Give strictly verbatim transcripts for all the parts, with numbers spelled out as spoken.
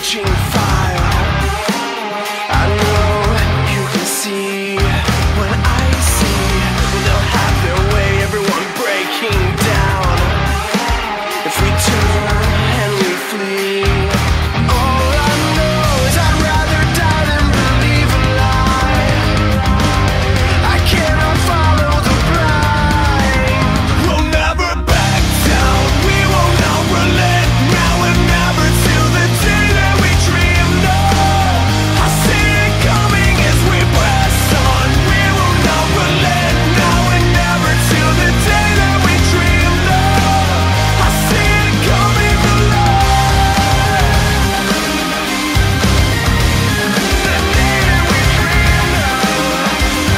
raging fire. I know you can see when I see they'll have their way, everyone breaking down. If we turn and we flee, all I know is I'd rather die than believe a lie. I cannot follow the blind. We'll never back down, we will not relent. Now and never till the day that we dreamed of. I see it coming as we press on. We will not relent. Now and never till the day that we dreamed of. I see it coming alive. The day that we dreamed of.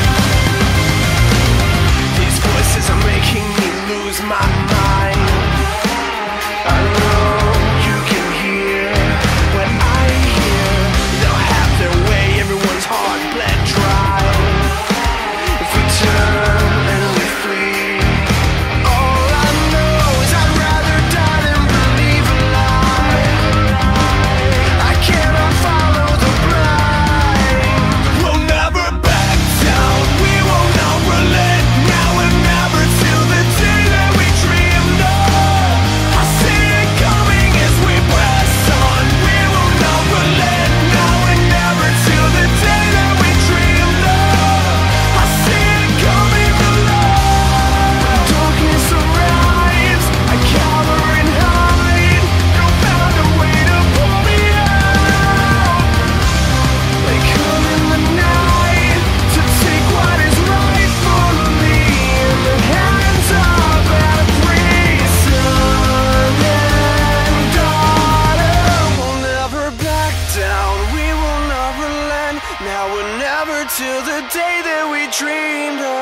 These voices are making me lose my mind. I know you can hear what I hear. They'll have their way, everyone's heart bled dry. If we turn and we flee, all I know is I'd rather die than believe a lie. I cannot follow the blind. We'll never back down, we will not relent. Now and never till the day that we dreamed of. I see it coming as we press on. We will not relent. Now and never till the day that we dreamed of. I see it coming alive. When darkness arrives, I cower and hide. You'll find a way to pull me out. They come in the night to take what is rightfully in the hands of every son and daughter. We'll never back down, we will not relent. Now and never till the day that we dreamed of.